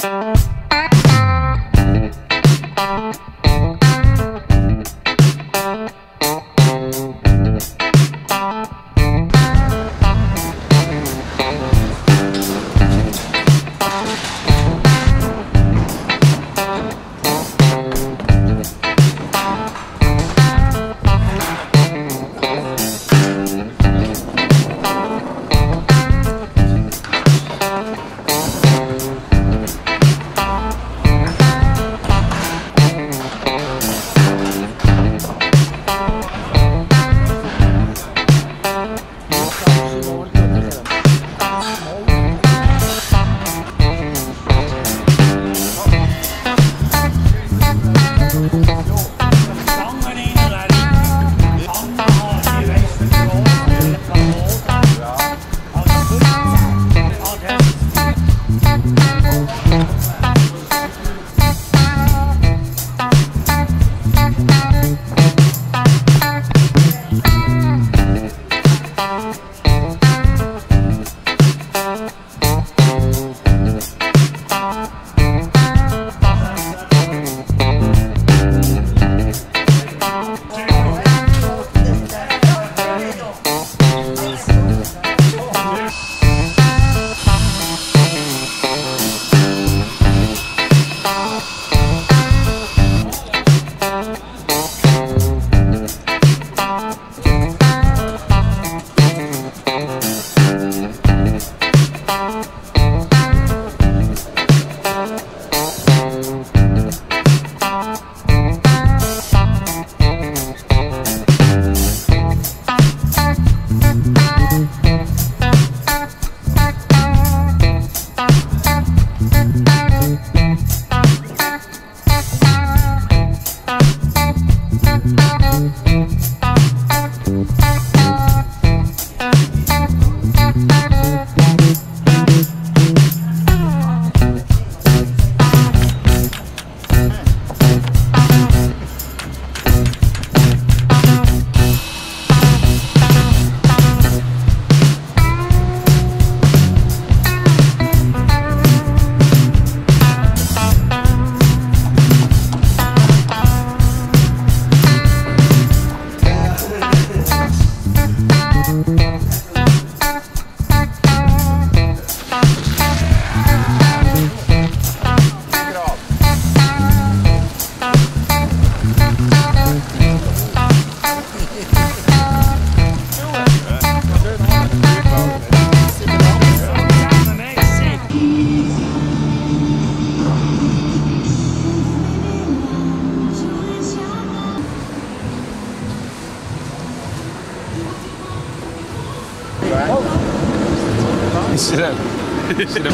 Sit down.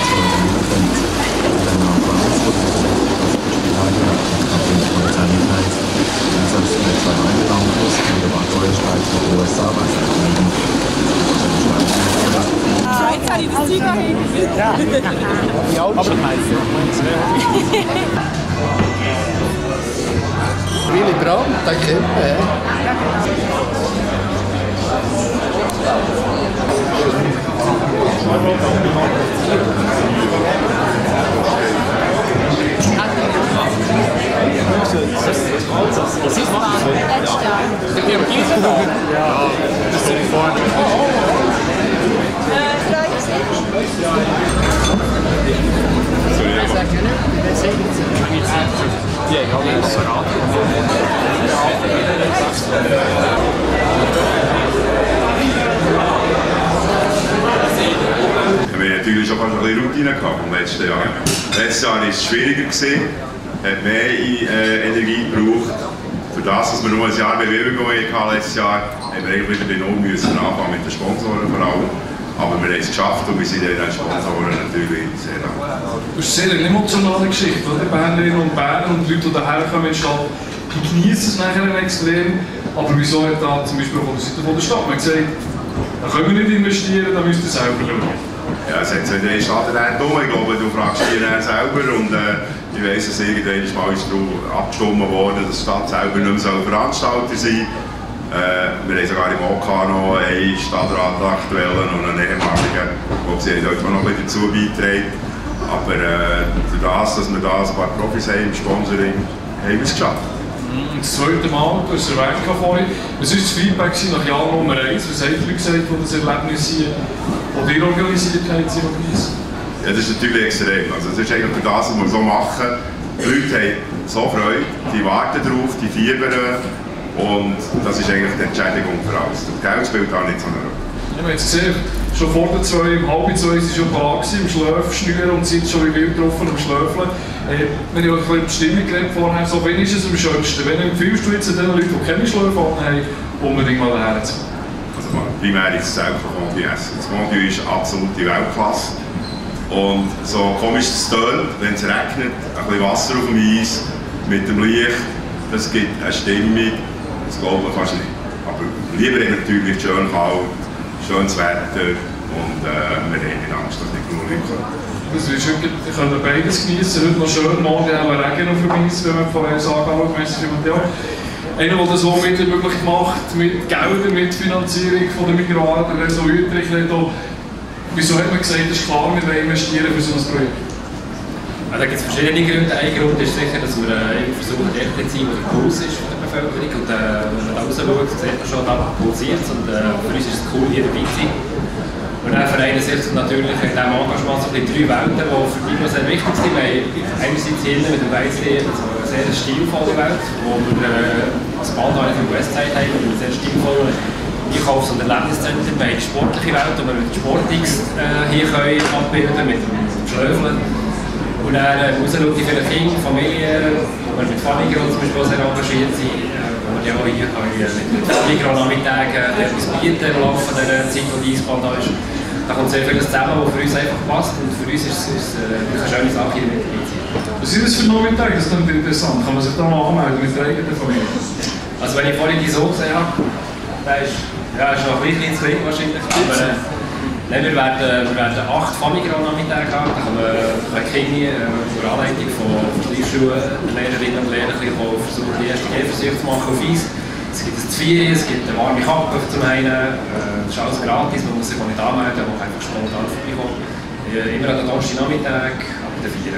Jetzt habe ich das Zeug hingeführt. Ja, die Altschulmeister. Willy Brandt, den kennt man. Was ist das? Letztes Jahr. Ja, das sind vorne. Ja, ich habe es verraten. Wir haben natürlich schon fast ein bisschen Routine gehabt vom letzten Jahr. Letztes Jahr war es schwieriger, hat mehr Energie gebraucht. Für das, dass wir nur ein Jahr Bewegung hatten letztes Jahr, haben wir eigentlich wieder bei Null müssen anfangen mit den Sponsoren vor allem. Aber wir haben es geschafft und wir sind den Sponsoren natürlich sehr dankbar. Das ist eine sehr emotionale Geschichte, oder? Bernerinnen und Berner und die Leute, die hierher kommen in die Stadt, die genießen es nachher extrem. Aber wieso hat da zum Beispiel von der Seite der Stadt man gesagt, da können wir nicht investieren, da müsst ihr selber schauen? Ja, es hat so in der Stadt um. Ich glaube, du fragst dich dann selber und ich weiss, dass irgendwann mal ist abgestimmt worden, dass die Stadt selber nicht mehr Veranstalter sein soll. Wir haben sogar im OK noch einen Stadtrat aktuellen und einen ehemaligen, wo sie dort noch ein bisschen dazu beitragen. Aber das, dass wir da ein paar Profis haben im Sponsoring, haben wir es geschafft. Und das zweite Mal, du hast es erwähnt vorhin, was war das Feedback nach Jahr Nummer 1? Was haben die Leute gesagt, die das Erlebnis hier, das ihr organisiert habt, Ja, das ist natürlich extrem. Also das ist eigentlich für das, was wir so machen. Die Leute haben so Freude, die warten drauf, die fiebern. Und das ist eigentlich die Entschädigung für alles. Das Geld spielt da nicht so eine Rolle. Wir haben jetzt gesehen, schon vor der 2, um 1:30 sie schon da gewesen, im Schlafschnüren und sind schon wie wild drauf am Schlöfeln. Wenn ich euch ein bisschen die Stimmung geredet vorher, so, wen ist es am schönsten? Wen empfiehlst du jetzt den Leuten, die keine Schläfe haben, unbedingt mal daher zu kommen? Also primär ist es selber Fondue essen. Das Fondue ist absolute Weltklasse. Und so komisch es tönt, wenn es regnet, ein bisschen Wasser auf dem Eis, mit dem Licht, das gibt eine Stimmung, das glaubt man fast nicht. Aber lieber natürlich schön kalt, schönes Wetter und wir haben nicht Angst, dass nicht genug Leute kommen. Also wir können beides genießen, heute noch schön, morgen haben wir Regen auf dem Eis, wenn wir vorher sagen, einer, der das auch möglich macht, mit Geldern, mit Finanzierung von der Migranten, der so Uetrich nicht auch. Wieso hat man gesagt, es ist klar, wir wollen investieren für so ein Projekt? Da gibt es verschiedene Gründe. Ein Grund ist sicher, dass wir versuchen, dort zu sein, wo der Puls ist von der Bevölkerung. Und wenn man da raus schaut, sieht man schon, da pulsiert es. Und für uns ist es cool, hier dabei zu sein. Und dann vereinen sich natürlich in diesem Engagement so 3 Welten, die für mich noch sehr wichtig sind. Wir haben einerseits hier mit dem Weißsee eine sehr stilvolle Welt, wo wir das Band im Westside haben, wo wir sehr stilvolle Einkaufs- und Erlebniszentren. Wir haben die sportliche Welt, wo wir mit Sportix hier abbilden können, mit dem Schlöfeln. Und dann rausschauen für die Kinder, Familie, wo wir mit Famigron zum Beispiel sehr engagiert sind, wo wir ja auch hier mit Famigron-Nachmittagen etwas bieten im Laufe der Zeit, wo die Eisbahn da ist. Da kommt sehr vieles zusammen, was für uns einfach passt und für uns ist es eine schöne Sache, hier mit dabei zu sein. Was sind das für Nachmittage? Das ist dann interessant. Kann man sich da mal anmelden mit der eigenen Familie? Also wenn ich vorhin die Sohn gesehen habe, der ist noch ein bisschen zu wenig wahrscheinlich. Nein, wir werden 8 Famigron-Nachmittage haben. Da können Kinder unter Anleitung von Schulschulen, Lehrerinnen und Lehrer versuchen, die ersten Gehversuche zu machen auf Eis. Es gibt ein Zwiebeln, es gibt eine warme Kappe zum einen. Das ist alles gratis, man muss sich auch nicht anmelden, man kann einfach spontan vorbeikommen. Immer an den Donnerstagnachmittag ab der 4.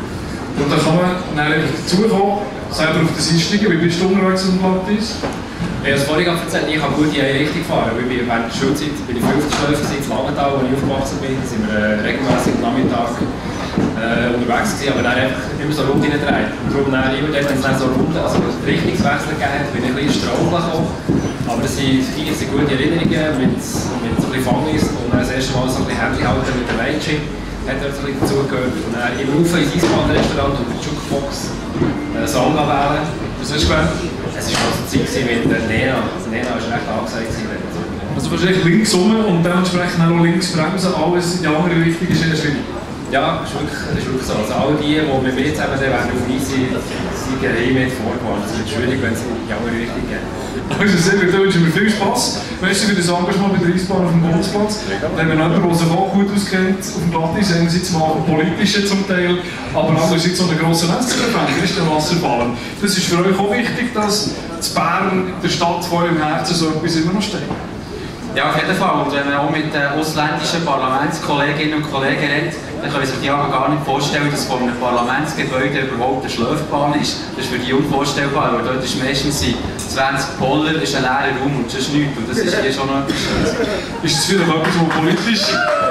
Und dann kann man dazukommen, selber auf das Eis steigen. Wie bist du unterwegs auf dem Platteis? Ich habe es vorhin erzählt, ich kann gut in eine Richtung fahren. Während der Schulzeit bin ich 5. Schläfer in Langenthal, wo ich aufgewachsen bin. Da sind wir regelmäßig am Nachmittag unterwegs gewesen, aber dann einfach immer so Runden reindreht. Und darum immer dort, wenn es dann so Runden, also Richtungswechsel gegeben hat, bin ich ein bisschen straucheln gekommen. Aber das sind gute Erinnerungen mit so ein bisschen Fangis und dann das erste Mal so ein bisschen Händchen halten mit der Mädchen. Hat er so ein bisschen dazugehört. Und dann immer rauf ins Eisbahnrestaurant und die Jukebox Samba wählen. Was hast du gewählt? Es war also Zeit mit der Nena. Also Nena war recht angesagt. Also wahrscheinlich links rum und dementsprechend auch links bremsen, alles in die andere Richtung ist eher schwierig. Ja, das ist wirklich so. Also alle die mit mir zusammen werden auf Eis sind mit vorgewarnt. Es wird schwierig, wenn es in die andere Richtung geht. Also sehr gut, da wünschen wir viel Spass. Merci für das Engagement bei der Eisbahn auf dem Bundesplatz. Wenn wir jemanden, der sich auch gut auskennt, auf dem Platteis, einerseits mal politische zum Teil, aber andererseits so einen grossen Netzwerk, Christian Wasserfallen. Das ist für euch auch wichtig, dass in Bern, der Stadt vor eurem Herzen, so etwas immer noch steht. Ja, auf jeden Fall. Und wenn man auch mit ausländischen Parlamentskolleginnen und Kollegen redet, dann können sich die aber gar nicht vorstellen, dass vor einem Parlamentsgebäude überhaupt eine Schlafbahn ist. Das ist für die unvorstellbar, weil dort ist meistens 20 Poller, ist ein leerer Raum und sonst nichts. Und das ist hier schon noch etwas Schönes. Ist das vielleicht etwas, was politisch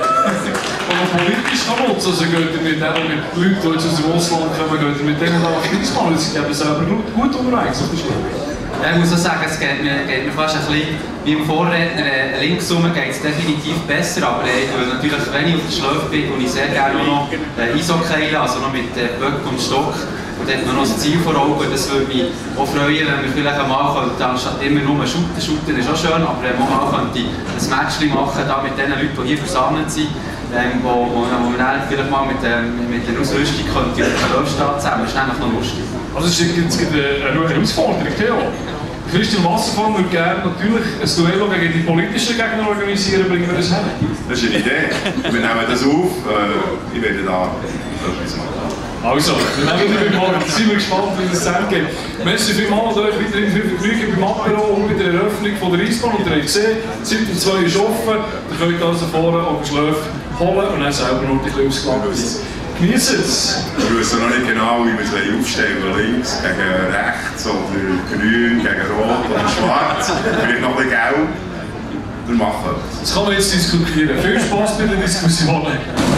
kann nutzen? Also geht ihr mit Leuten, die jetzt aus dem Ausland kommen, geht ihr mit denen auf die Eisbahn? Sie geben selber gut unterwegs auf der Stelle. Ja, ich muss auch sagen, es geht mir fast ein bisschen wie im Vorredner. Links rum geht es definitiv besser, aber natürlich, wenn ich auf der Schläfe bin, und ich sehr gerne noch Eishockey, also noch mit Böck und Stock. Und dann hat man noch das Ziel vor Augen. Das würde mich auch freuen, wenn wir vielleicht einmal anstatt immer nur shooten ist auch schön, aber wenn man mal ein Match machen da mit den Leuten, die hier versammelt sind, wo man dann vielleicht mal mit der Ausrüstung auf der Schläfe stehen zusammen. Das ist einfach noch lustig. Also es gibt eine Herausforderung, Theo. Christian Wasserfallen würde gerne natürlich ein Duell gegen die politischen Gegner organisieren, bringen wir das hin? Das ist eine Idee. Wir nehmen das auf. Ich werde da etwas machen. Also, wir nehmen das mal. Sind wir gespannt, wie das zusammengeht. Merci vielmals euch weiterhin viel Vergnügen beim Apero und bei der Eröffnung von der Eisbahn. Und ihr habt gesehen, Zeit um 2 ist offen. Ihr könnt also vorne auf den Schläfe holen und dann selber noch ein bisschen aufs Glas. Genießen es! Ich weiß noch nicht genau, wie wir es aufstellen wollen. Links gegen rechts oder grün gegen rot oder schwarz. Vielleicht noch ein bisschen gelb. Wir machen es. Das kann man jetzt diskutieren. Viel Spaß bei den Diskussionen.